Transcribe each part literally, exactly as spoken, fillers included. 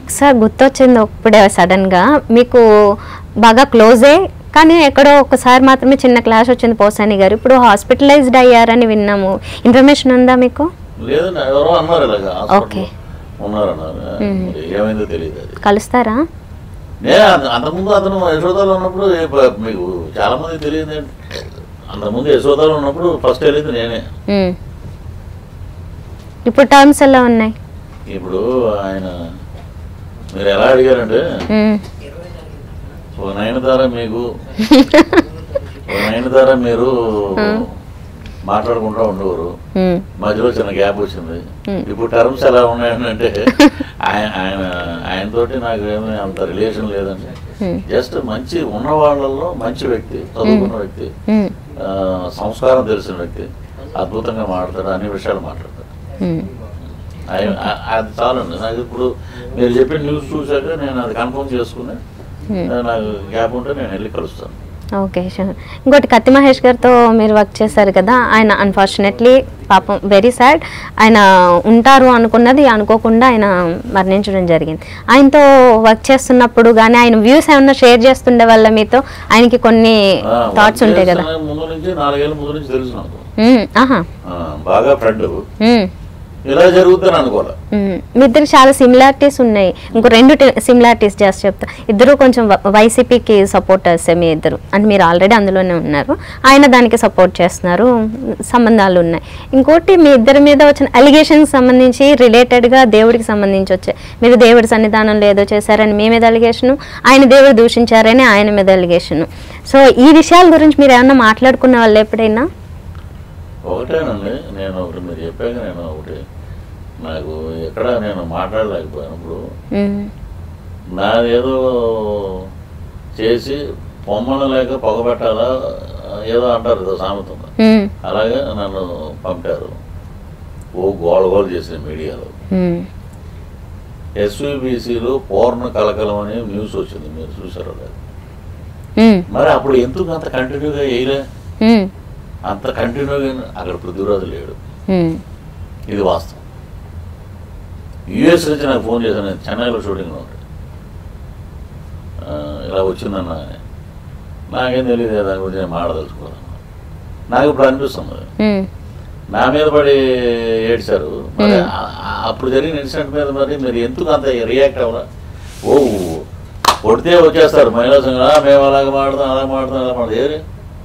Sir గుర్తొచ్చింది ఇప్పుడే సడన్గా, మీకు బాగా క్లోజే కానీ ఎక్కడో ఒకసారి మాత్రమే చిన్న క్లాష్ వచ్చింది పోసాని గారు, ఇప్పుడు హాస్పిటలైజ్డ్ అయ్యారని విన్నాము, ఇన్ఫర్మేషన్ ఉందా మీకు? లేదండి, ఎవరో అన్నారు ఇలాగా హాస్పిటల్లో ఉన్నారన్నారు, ఏమైందో తెలియదు. అది కలుస్తారా? నేను అంతకుముందు అతను యశోదాలో ఉన్నప్పుడు మీకు చాలా మంది తెలియదు, అంతకుముందు యశోదాలో ఉన్నప్పుడు ఫస్ట్ వెళ్ళింది నేనే. ఇప్పుడు టర్మ్స్ ఎలా ఉన్నాయి? ఇప్పుడు ఆయన మీరు ఎలా అడిగారంటే, ఓ నయనతార మీకు ఓ నయనతార మీరు మాట్లాడుకుంటూ ఉండేవారు, మధ్యలో చిన్న గ్యాప్ వచ్చింది. ఇప్పుడు టర్మ్స్ ఎలా ఉన్నాయని అంటే ఆయన ఆయన ఆయనతోటి నాకు ఏమీ అంత రిలేషన్ లేదండి. జస్ట్ మంచి ఉన్న వాళ్ళల్లో మంచి వ్యక్తి, చదువుకున్న వ్యక్తి, సంస్కారం తెలిసిన వ్యక్తి, అద్భుతంగా మాట్లాడతాడు, అన్ని విషయాలు మాట్లాడతాడు. అది చాలండి నాకు. ఇప్పుడు మీరు చెప్పిన న్యూస్ చూశాక నేను అది కన్ఫర్మ్ చేసుకుని నాకు గ్యాప్ ఉంటే నేను వెళ్ళి కలుస్తాను. Okay sure. ఇంకోటి కత్తి మహేష్ గారితో మీరు వర్క్ చేశారు కదా, ఆయన అన్ఫార్చునేట్లీ పాపం వెరీ సాడ్, ఆయన ఉంటారు అనుకున్నది అనుకోకుండా ఆయన మరణించడం జరిగింది. ఆయనతో వర్క్ చేస్తున్నప్పుడు కానీ ఆయన వ్యూస్ ఏమన్నా షేర్ చేస్తుండే వల్ల మీతో ఆయనకి కొన్ని థాట్స్ ఉంటాయి కదా? ముందు నుంచి నాలుగేళ్ళ ముందు నుంచి తెలుసు నాకు, బాగా ఫ్రెండ్, ఇలా జరుగుతుంది అనుకోవాలి. మీ ఇద్దరు చాలా సిమిలారిటీస్ ఉన్నాయి. ఇంకో రెండు సిమిలారిటీస్ జస్ట్ చెప్తా. ఇద్దరు కొంచెం వైసీపీకి సపోర్టర్స్ మీ ఇద్దరు, అంటే మీరు ఆల్రెడీ అందులోనే ఉన్నారు, ఆయన దానికి సపోర్ట్ చేస్తున్నారు, సంబంధాలు ఉన్నాయి. ఇంకోటి మీ ఇద్దరి మీద వచ్చిన అలిగేషన్స్ సంబంధించి రిలేటెడ్గా దేవుడికి సంబంధించి వచ్చాయి. మీరు దేవుడి సన్నిధానంలో ఏదో చేశారని మీ మీద అలిగేషను, ఆయన దేవుడు దూషించారని ఆయన మీద అలిగేషను. సో ఈ విషయాల గురించి మీరు ఏమన్నా మాట్లాడుకున్న వాళ్ళు ఎప్పుడైనా? ఒకటేనండి, నేను ఒకటి మీరు చెప్పాక నేను ఒకటి నాకు ఎక్కడ నేను మాట్లాడలేకపోయినప్పుడు నాదేదో చేసి పొమ్మను లేక పొగబెట్టాలా ఏదో అంటారు ఏదో సామెతంగా, అలాగే నన్ను పంపారు. ఓ గోల గోల చేసిన మీడియాలో ఎస్వీబీసీలో పూర్ణ కలకలం అనే న్యూస్ వచ్చింది, మీరు చూసారో లేదు? మరి అప్పుడు ఎందుకు అంత కంటిన్యూగా వేయలే? అంత కంటిన్యూగా అక్కడ పృథ్వీరాజు లేడు, ఇది వాస్తవం. యుఎస్ నుంచి నాకు ఫోన్ చేశాను, నేను చెన్నైలో షూటింగ్లో ఉంటాడు, ఇలా వచ్చిందన్న, నాకేం తెలియదు దాని గురించి నేను మాట్లాడదలుచుకోవాలి. నాకు ఇప్పుడు అనిపిస్తుంది నా మీద పడి ఏడ్చారు, మరి అప్పుడు జరిగిన ఇన్సిడెంట్ మీద మరి మీరు ఎందుకు అంత రియాక్ట్ అవ్వరా? ఓ కొడితే వచ్చేస్తారు మహిళా సంఘం, మేము అలాగే మాడతాం అలాగే మాడతాం అలా మాడతాం, ఏరి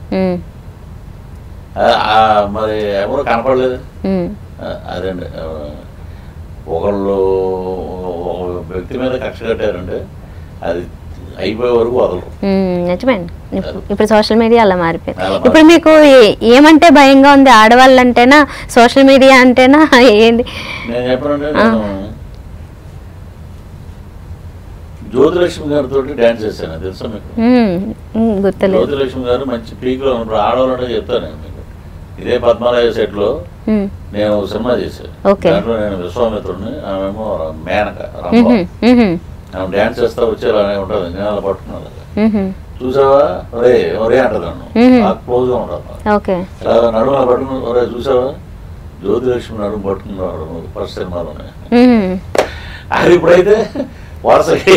మరి ఎవరు కనపడలేదు. అదండి, ఒకళ్ళు ఒక వ్యక్తి మీద కక్ష కట్టారంటే అది అయిపోయే వరకు వదలరు. నిజమేండి, ఇప్పుడు సోషల్ మీడియా అలా మారిపోయింది. ఇప్పుడు మీకు ఏమంటే భయంగా ఉంది, ఆడవాళ్ళంటేనా సోషల్ మీడియా అంటేనా ఏంటి? నేను చెప్పానంటే నేను జ్యోతిలక్ష్మి గారితో డాన్స్ చేశాను, తెలుసా మీకు? గుర్తులేదు. జ్యోతిలక్ష్మి గారు మంచి పీక్లో ఉన్నప్పుడు ఆడవాళ్ళంటే చెప్తాను నేను మీకు, ఇదే పద్మాలయ సెట్లో నేను సినిమా చేశాను, దాంట్లో నేను విశ్వామిత్రుడిని, ఆమెమో మేనక రంభ, ఆమె డ్యాన్స్ చేస్తా వచ్చేలా ఉంటుంది, నేను అలా పట్టుకున్నాను, చూసావా ఒరే ఒరే అంటది నన్ను, నాకు క్లోజ్ గా ఉంటుంది, నడుము అలా పట్టుకుని ఒరే చూసావా జ్యోతిలక్ష్మి నడుము పట్టుకున్నాడు ఫస్ట్ సినిమాలోనే. అది ఇప్పుడైతే వరుసగా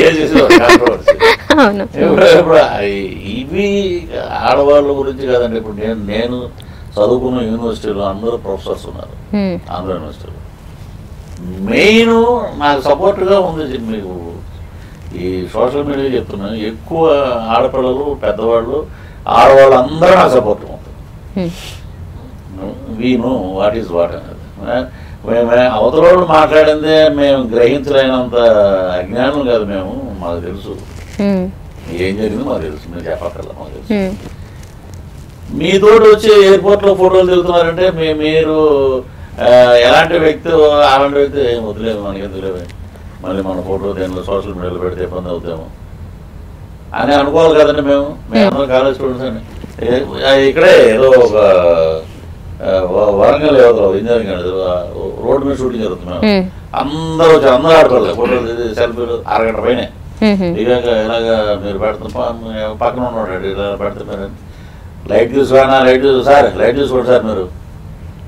ఇప్పుడు ఇవి ఆడవాళ్ళ గురించి కాదండి. ఇప్పుడు నేను నేను చదువుకున్న యూనివర్సిటీలో అందరూ ప్రొఫెసర్స్ ఉన్నారు, ఆంధ్ర యూనివర్సిటీలో. మెయిన్ నాకు సపోర్ట్గా ఉంది మీకు ఈ సోషల్ మీడియా చెప్తున్నాను, ఎక్కువ ఆడపిల్లలు పెద్దవాళ్ళు ఆడవాళ్ళు అందరూ నాకు సపోర్ట్ ఉంటుంది. We know what is what అనేది. మేము అవతల వాళ్ళు మాట్లాడిందే మేము గ్రహించలేనంత అజ్ఞానం కాదు మేము, మాకు తెలుసు ఏం జరిగిందో మాకు తెలుసు, మేము చెప్పక్కర్లా మాకు తెలుసు. మీతోటి వచ్చి ఎయిర్పోర్ట్లో ఫోటోలు దిగుతున్నారంటే మీ మీరు ఎలాంటి వ్యక్తి అలాంటి వ్యక్తి ఏం వదిలేము, మనకి ఎందుకులేము, మళ్ళీ మన ఫోటో దీనిలో సోషల్ మీడియాలో పెడితే ఇబ్బంది అవుతాము అని అనుకోవాలి కదండి. మేము మేమందరం కాలేజ్ స్టూడెంట్స్ అండి, ఇక్కడే ఏదో ఒక వరంగల్ ఏదో ఇంజనీరింగ్ అనేది రోడ్డు మీద షూటింగ్ జరుగుతున్నాం, అందరూ వచ్చి అందరూ ఆడుకోలేదు ఫోటోలు సెల్ఫీలు అరగంట పైన. ఇలాగ ఇలాగ మీరు పెడుతున్న పక్కన ఉన్నాడు ఇలా పెడితే మీరు లైట్ చూసుకోనా లైట్ చూసు సార్ లైట్ చూసుకోండి సార్, మీరు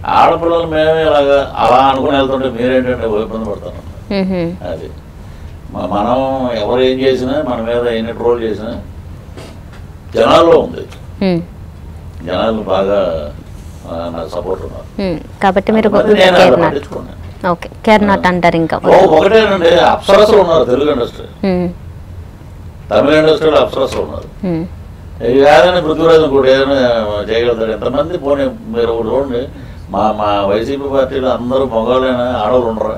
ఆడపిల్లలు మేమే ఇలాగా అలా అనుకుని వెళ్తుంటే మీరేంటంటే ఇబ్బంది పడతాను. అది మనం ఎవరు ఏం చేసినా మన మీద ఎన్ని ట్రోల్ చేసినా జనాల్లో ఉంది, జనాలు బాగా నాకు సపోర్ట్ ఉన్నారు కాబట్టి మీరు ఓకే కేర్ నాట్ అంటారు. ఇంకా ఒకటేనండి, అప్సరసలు ఉన్నారు తెలుగు ఇండస్ట్రీ, తమిళ ఇండస్ట్రీలో అప్సరసలు ఉన్నారు. ఇది కాదని పృథ్వీరాజన్ కూడా ఏదైనా చేయగలుగుతాడు. ఎంతమంది పోనీ మీరు ఒకటి చూడండి, మా మా వైసీపీ పార్టీలో అందరూ మగవాళ్ళైనా ఆడవాళ్ళు ఉండరా?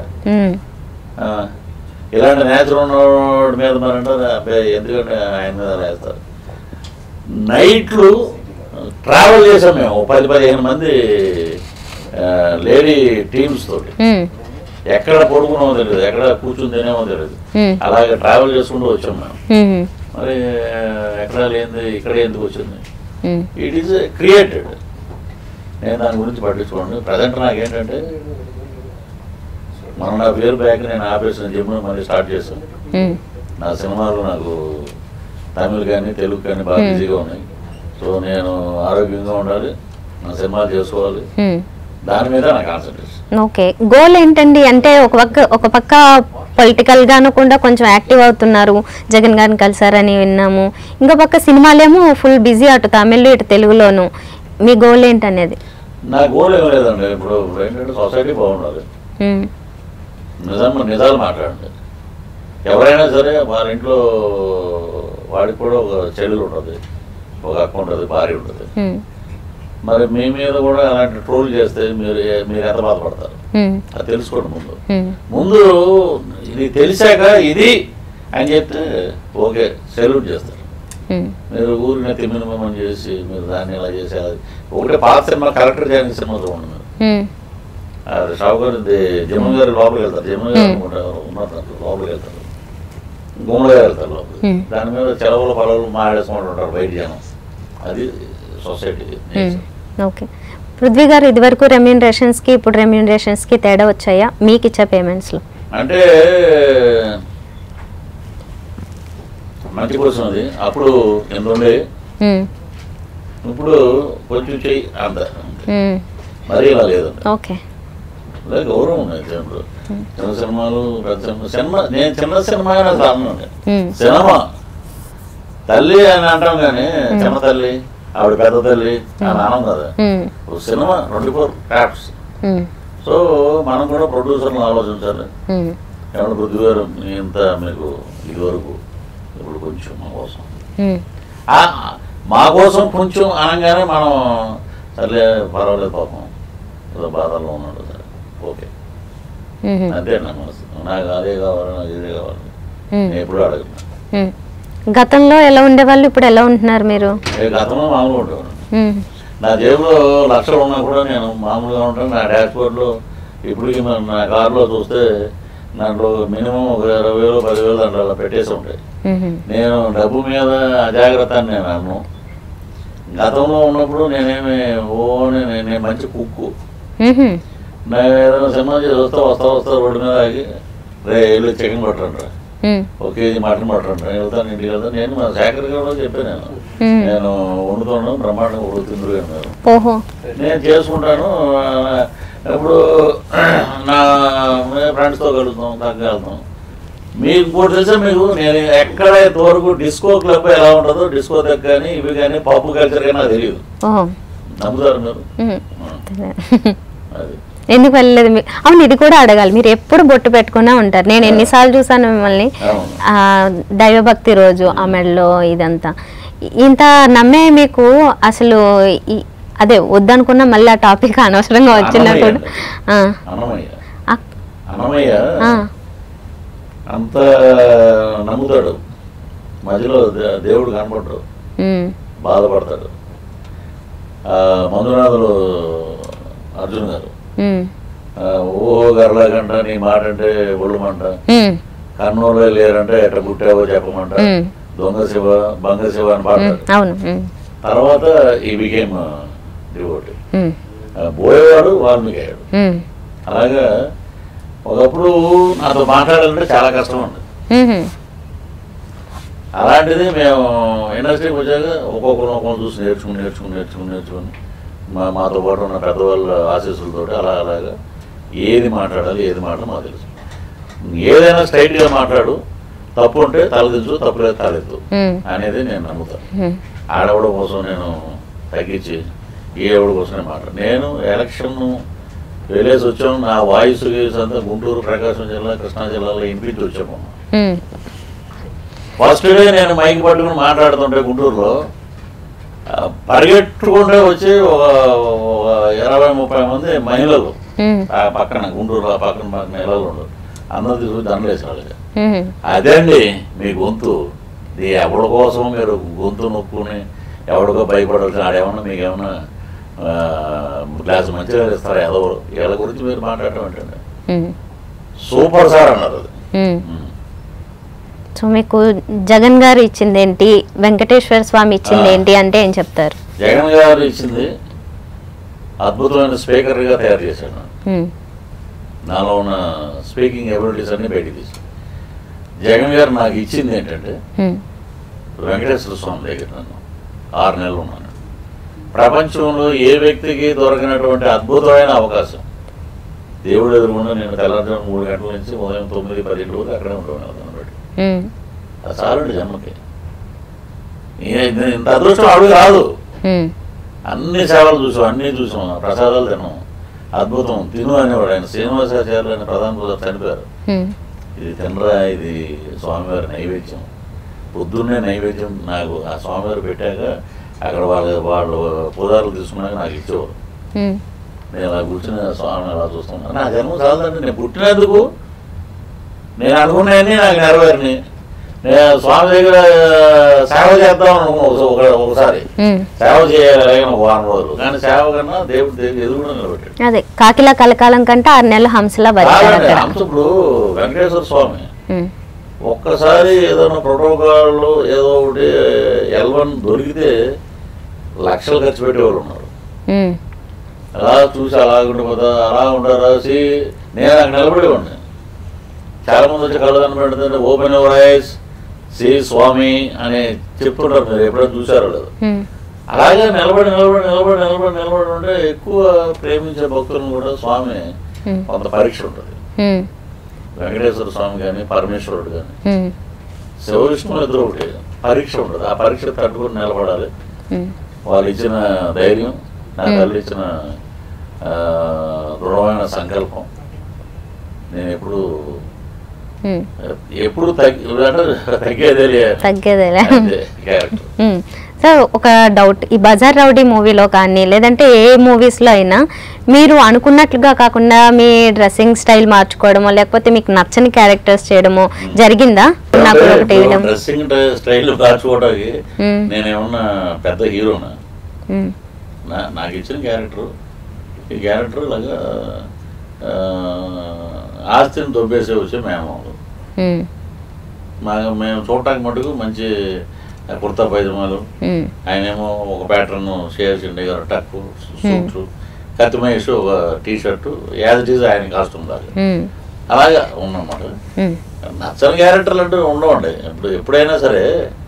ఇలాంటి నేచర్ ఉన్నవాడి మీద మరంటే అబ్బాయి ఎందుకంటే ఆయన మీద వేస్తారు. నైట్లు ట్రావెల్ చేసాం మేము పది పదిహేను మంది లేడీ టీమ్స్ తోటి, ఎక్కడ పడుకున్నామో తెలియదు, ఎక్కడ కూర్చుని తినేమో తెలియదు, అలాగే ట్రావెల్ చేసుకుంటూ వచ్చాం మేము. మరి ఎక్కడ లేనిది ఇక్కడ ఎందుకు వచ్చింది? It is created. నేను దాని గురించి పట్టించుకోండి. ప్రజెంట్ నాకేంటంటే మనం నా పేరు బ్యాక్ నేను ఆపేసిన జిమ్ మళ్ళీ స్టార్ట్ చేశాను. నా సినిమాలు నాకు తమిళ్ కానీ తెలుగు కానీ బాగా బిజీగా ఉన్నాయి. సో నేను ఆరోగ్యంగా ఉండాలి, నా సినిమాలు చేసుకోవాలి, దాని మీద నా కాన్సన్ట్రేషన్. ఓకే, గోల్ ఏంటండి? అంటే ఒక పక్క ఒక పక్క పొలిటికల్ గాను కూడా కొంచెం యాక్టివ్ అవుతున్నారు, జగన్ గారిని కలిసారని విన్నాము. ఇంకో పక్క సినిమాలేమో ఫుల్ బిజీ, అటు తమిళ్ ఇటు తెలుగులోను. మీ గోల్ ఏంటనేది? నా గోల్ ఏం లేదండి. ఇప్పుడు ఏంటంటే సొసైటీ బాగుండాలి, నిజం నిజాలు మాట్లాడండి. ఎవరైనా సరే వాళ్ళ ఇంట్లో వాడికి కూడా ఒక చెల్లెలు ఉంటుంది, ఒక అక్క ఉంటుంది, భార్య ఉంటుంది. మరి మీ మీద కూడా అలాంటి ట్రోల్ చేస్తే మీరు మీరు ఎంత బాధపడతారు? అది తెలుసుకోండి ముందు. ముందు ఇది తెలిసాక ఇది అని చెప్తే ఓకే సెల్యూట్ చేస్తారు. మీరు ఊరిని తిమ్మినమని చేసి మీరు దాన్ని ఇలా చేసి ఒకటే పాత సినిమా కలెక్టర్ జాయిన్ సినిమా చూడండి మీరు. అది షావు గారు జమున గారు లోపలికి వెళ్తారు, జమున గారు ఉన్నారు లోపలికి వెళ్తారు, గుమ్మడిగా వెళ్తారు లోపలికి. దాని మీద చెలవుల పొలాలు మాడేసుకుంటూ ఉంటారు బయట జనం. అది సొసైటీ. ఓకే, పృథ్వీ గారు ఇదివరకు రెమ్యూనరేషన్స్కి ఇప్పుడు రెమ్యూనరేషన్స్కి తేడా వచ్చాయా మీకు ఇచ్చే పేమెంట్స్లో? అంటే మంచి కోసం అది అప్పుడు ఎంత ఉండే, ఇప్పుడు కొంచెం చెయ్యి అంత, మరీ ఇలా లేదండి. ఓకే, గౌరవం ఉన్నాయి జనంలో. చిన్న సినిమాలు పెద్ద సినిమా సినిమా నేను చిన్న సినిమా అన్నాను. సినిమా తల్లి అని అంటాం కానీ చిన్న తల్లి ఆవిడ పెద్ద తల్లి అని అనం కదా. Cinema twenty four crafts. So మనం కూడా ప్రొడ్యూసర్ని ఆలోచించాలి. ఏమన్నా పృథ్వీ గారు ఇంత మీకు ఇది వరకు ఇప్పుడు కొంచెం మా కోసం మా కోసం కొంచెం అనగానే మనం సర్లే పర్వాలేదు పాపం ఏదో బాధల్లో ఉన్నాడు సరే ఓకే అంతే నా మనసు. నాకు అదే కావాలి, నాకు ఇదే కావాలి, నేను ఎప్పుడు అడగను. గతంలో ఎలా ఉండేవాళ్ళు, ఇప్పుడు ఎలా ఉంటున్నారు మీరు? గతంలో మామూలుగా ఉండేవాడు. నా జేబులో లక్షలు ఉన్నా కూడా నేను మామూలుగా ఉంటాను. నా డాష్ బోర్డ్లో ఇప్పటికి నా కారులో చూస్తే దాంట్లో మినిమం ఒక ఇరవై వేలు పదివేలు దాంట్లో అలా పెట్టేసి ఉంటాయి. నేను డబ్బు మీద అజాగ్రత్త అని నేను అన్నాను. గతంలో ఉన్నప్పుడు నేనేమి ఓ నేను మంచి కుక్కు. నేను ఏదైనా సినిమా చేసి వస్తా వస్తా వస్తా రోడ్డు మీద ఆగి రే వెళ్ళి చికెన్ పట్టండి, ఒక కేజీ మటన్ పట్టండి, నేను వెళ్తాను ఇంటికి వెళ్తాను. నేను మా శేఖర్ కూడా చెప్పాను, నేను నేను వండుతాను బ్రహ్మాండంగా ఉడుకుతుండ్రు నేను నేను చేసుకుంటాను. ఇప్పుడు నా ఫ్రెండ్స్తో కలుగుతాం, తగ్గ వెళ్తాం. మీకు కూడా తెలుసా, మీకు నేను ఎక్కడ ఇంతవరకు డిస్కో క్లబ్ ఎలా ఉంటుందో డిస్కో దగ్గర కానీ ఇవి కానీ పప్పు కల్చర్ కానీ నాకు తెలియదు. నమ్ముతారు మీరు? అది ఎందుకు వెళ్ళలేదు? అవును, ఇది కూడా అడగాలి. మీరు ఎప్పుడు బొట్టు పెట్టుకునే ఉంటారు. నేను ఎన్నిసార్లు చూసాను మిమ్మల్ని, దైవభక్తి రోజు ఆ మెడలో ఇదంతా. ఇంత నమ్మే మీకు అసలు అదే వద్దనుకున్నా మళ్ళీ ఆ టాపిక్ అనవసరంగా వచ్చినా కూడా అంత నమ్ముతాడు, మధ్యలో దేవుడు కనపడ్డాడు, బాధపడతాడు. మందునాథులు అర్జున్ గారు ఓహో గర్లాగంట నీ మాట అంటే ఒళ్ళుమంట, కర్నూలు లేరంటే ఎట్ట పుట్టావో చెప్పమంట, దొంగ శివ బంగ శివ అని పాడతాడు. తర్వాత ఈ బికేమ్ డివోటీ. పోయేవాడు వాల్మీకి అయ్యాడు. అలాగా ఒకప్పుడు నాతో మాట్లాడాలంటే చాలా కష్టం ఉంది. అలాంటిది మేము ఇండస్ట్రీకి వచ్చాక ఒక్కొక్కరు ఒక్కొక్కరు చూసి నేర్చుకుని నేర్చుకుని నేర్చుకుని నేర్చుకుని మా మాతో పాటు ఉన్న పెద్దవాళ్ళ ఆశీస్సులతో అలా అలాగా ఏది మాట్లాడాలి ఏది మాట్లాడాలి మాకు తెలుసు. ఏదైనా స్ట్రైట్గా మాట్లాడు, తప్పు ఉంటే తలదించు, తప్పు లేదు తలెత్తు అనేది నేను నమ్ముతాను. ఆడవాళ్ళ కోసం నేను తగ్గించి ఏ ఎవడి కోసమే మాట. నేను ఎలక్షన్ వెళ్ళేసి వచ్చాము, నా వాయిస్ గీస్ అంతా గుంటూరు, ప్రకాశం జిల్లా, కృష్ణా జిల్లాలో ఇంపించి వచ్చాము. ఫస్ట్ డే నేను మైక్ పట్టుకుని మాట్లాడుతుంటే గుంటూరులో పరిగెట్టుకుంటే వచ్చి ఒక ఇరవై ముప్పై మంది మహిళలు ఆ పక్కన గుంటూరు ఆ పక్కన పక్కన నెలలు ఉండదు, అందరూ తీసుకుని దండలు వేసిన వాళ్ళకి. అదే అండి మీ గొంతు. ఇది ఎవరి కోసం మీరు గొంతు నొక్కుని ఎవడికో భయపడాల్సిన ఆడేమన్నా మీకేమన్నా గ్లాసు మంచిగా ఇస్తారా? ఎదవరు వీళ్ళ గురించి మీరు మాట్లాడటం ఏంటండి? సూపర్ సార్ అన్నారు అది. సో మీకు జగన్ గారు ఇచ్చింది ఏంటి, వెంకటేశ్వర స్వామి ఇచ్చింది ఏంటి అంటే ఏం చెప్తారు? జగన్ గారు ఇచ్చింది అద్భుతమైన స్పీకర్గా తయారు చేశాను. నాలో ఉన్న స్పీకింగ్ ఎబిలిటీస్ అన్ని బయటికి తీసి జగన్ గారు నాకు ఇచ్చింది ఏంటంటే వెంకటేశ్వర స్వామి దగ్గర నన్ను ఆరు నెలలు ఉన్నాను. ప్రపంచంలో ఏ వ్యక్తికి దొరకనటువంటి అద్భుతమైన అవకాశం. దేవుడు ఎదురుకుండా నేను తెల్లారుజాము మూడు గంటల నుంచి ఉదయం తొమ్మిది పదిహేడు వరకు అక్కడే ఉంటాను. అది చాలండి జన్మకి. ఇంత అదృష్టం అడుగు రాదు. అన్ని సేవలు చూసాం, అన్నీ చూసాం, ప్రసాదాలు తిన్నాం, అద్భుతం తిను అనేవాడు ఆయన. శ్రీనివాసాచార్యులు అనే ప్రధాన పూజ చనిపోయారు. ఇది తినరా, ఇది స్వామివారి నైవేద్యం. పొద్దున్నే నైవేద్యం నాకు ఆ స్వామివారు పెట్టాక అక్కడ వాళ్ళ వాళ్ళు పూజారులు తీసుకున్నాక నాకు ఇచ్చేవారు. నేను అలా కూర్చుని స్వామిని అలా చూస్తున్నాను. నా జన్మ చాలండి. నేను పుట్టినందుకు నేను అనుకున్నాయని నాకు నెరవేరిని. నేను స్వామి దగ్గర సేవ చేద్దాం అనుకున్నా ఒకసారి. సేవ చేయాలి ఒక వారం రోజులు, కానీ సేవ కన్నా దేవుడు దేవుడు ఎదురుగా నిలబెట్టాడు. అదే కాకిలా కలకాలం కంటే ఆరు నెలల హంసలా హంస. ఇప్పుడు వెంకటేశ్వర స్వామి ఒక్కసారి ఏదైనా ప్రోటోకాల్ ఏదో ఒకటి ఎల్వన్ దొరికితే లక్షలు ఖర్చు పెట్టేవాళ్ళు ఉన్నారు. అలా చూసి అలా ఉండిపోతా అలా ఉంటారు రాసి నేను అక్కడ నిలబడేవాడిని. చాలా మంది వచ్చి కళ్ళు కనబడుతుంటే open your eyes Shri Swami అని చెప్తుంటారు. మీరు ఎప్పుడైనా చూసారో లేదు. అలాగే నిలబడి నిలబడి నిలబడి నిలబడి నిలబడి ఉంటే ఎక్కువ ప్రేమించే భక్తులను కూడా స్వామి కొంత పరీక్ష ఉంటుంది. వెంకటేశ్వర స్వామి కానీ పరమేశ్వరుడు కానీ శివ విష్ణువు ఇద్దరు ఒకటి పరీక్ష ఉంటుంది. ఆ పరీక్ష తట్టుకుని నిలబడాలి. వాళ్ళు ఇచ్చిన ధైర్యం, నా తల్లి ఇచ్చిన దృఢమైన సంకల్పం నేను ఎప్పుడు ఎప్పుడు తగ్గేదే తగ్గేదేలే. సార్ ఒక డౌట్, ఈ బజార్ రౌడీ మూవీలో కానీ లేదంటే ఏ మూవీస్లో అయినా మీరు అనుకున్నట్లుగా కాకుండా మీ డ్రెస్సింగ్ స్టైల్ మార్చుకోవడమో లేకపోతే మీకు నచ్చని క్యారెక్టర్స్ చేయడమో జరిగిందా? నాకు ఒకటి డ్రెస్సింగ్ స్టైల్ మార్చుకోవడానికి నేనేమన్నా పెద్ద హీరోనా? నాకు ఇచ్చిన క్యారెక్టర్ ఈ క్యారెక్టర్ ఇలాగా ఆస్తిని దొబ్బేసే వచ్చే మేము మా మేము చూడటానికి మటుకు మంచి కుర్తా పైజమాలు, ఆయనేమో ఒక ప్యాటర్న్ షేర్ చిండి గారు టక్కు సూట్స్, కత్తి మహేష్ ఒక T shirt, as it is ఆయన కాస్ట్యూమ్ లాగా అలాగా ఉన్నమాట. నచ్చని క్యారెక్టర్లు అంటూ ఉండవండి. ఇప్పుడు ఎప్పుడైనా సరే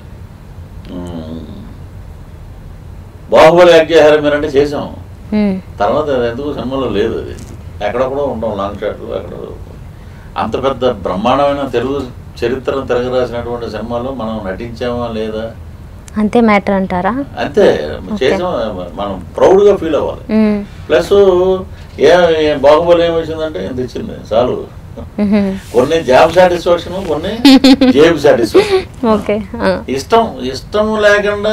బాహుబలి యాక్ట్ చేశారు మీరంటే చేసాం, తర్వాత ఎందుకు సినిమాలో లేదు. అది ఎక్కడెక్కడో ఉంటాం లాంగ్ షాట్లు. అక్కడ అంత పెద్ద బ్రహ్మాండమైన తెలుగు చరిత్రను తిరగరాసినటువంటి సినిమాలో మనం నటించామా లేదా అంతే మ్యాటర్ అంటారా? అంతే చేసాం, మనం ప్రౌడ్గా ఫీల్ అవ్వాలి. ప్లస్ ఏ బాహుబలి ఏమొచ్చిందంటే ఇంత ఇచ్చింది చాలు. కొన్ని జాబ్ సాటిస్ఫాక్షన్, కొన్ని జేబ్ సాటిస్ఫాక్షన్. ఇష్టం ఇష్టం లేకుండా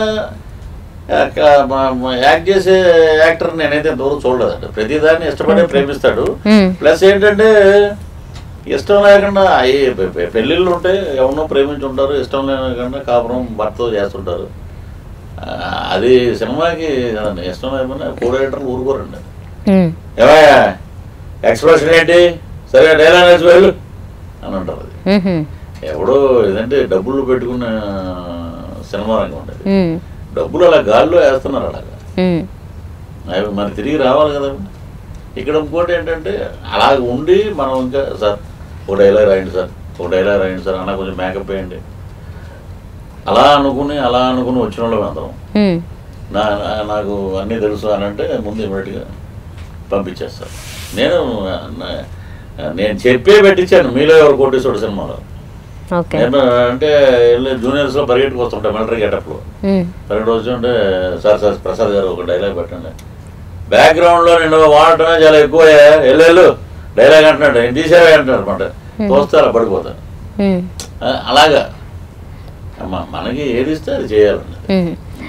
యాక్ట్ చేసే యాక్టర్ నేనైతే దూరం చూడలేదండి. ప్రతిదాన్ని ఇష్టపడే ప్రేమిస్తాడు. ప్లస్ ఏంటంటే ఇష్టం లేకుండా పెళ్ళిళ్ళు ఉంటే ఎవరినో ప్రేమించి ఉంటారు, ఇష్టం లేకుండా కాపురం భర్తతో చేస్తుంటారు. అది సినిమాకి ఇష్టం లేకుండా కో డైరెక్టర్లు ఊరుకోరండి. ఏమయ్యా ఎక్స్ప్రెషన్ ఏంటి, సరే డైలాగ్ వేసి వెళ్ళు అని అంటారు. అది ఎవడో ఏదంటే డబ్బులు పెట్టుకున్న సినిమా రంగం ఉంటుంది. డబ్బులు అలా గాల్లో వేస్తున్నారు అలాగా, అవి మరి తిరిగి రావాలి కదా. ఇక్కడ ఇంకోటి ఏంటంటే అలా ఉండి మనం ఇంకా సార్ ఒక డైలాగ్ రాయండి సార్, ఒక డైలాగ్ రాయండి సార్ అన్న, కొంచెం మేకప్ వేయండి అలా అనుకుని అలా అనుకుని వచ్చిన వాళ్ళు అందరం నా నాకు అన్నీ తెలుసు అని అంటే ముందు ఇమీడియట్గా పంపించేస్తారు. నేను నేను చెప్పే పెట్టించాను మీలో ఎవరు కోటేశ్వరుడు సినిమాలో. ఓకే నేను అంటే వెళ్ళి జూనియర్స్లో పరిగెట్టుకు వస్తుంటా మిలిటరీ గెటప్లో పరిగెట్టు వస్తుంటే సార్ సార్ ప్రసాద్ గారు ఒక డైలాగ్ పెట్టండి, బ్యాక్గ్రౌండ్లో నేను వాడటమే చాలా ఎక్కువ, వెళ్ళు డైలాగ్ అంటున్నాడు, నేను తీసేవే అంటున్నాడు అనమాట, తోస్తే అలా పడిపోతాను. అలాగా మనకి ఏది ఇస్తే అది చేయాలండి.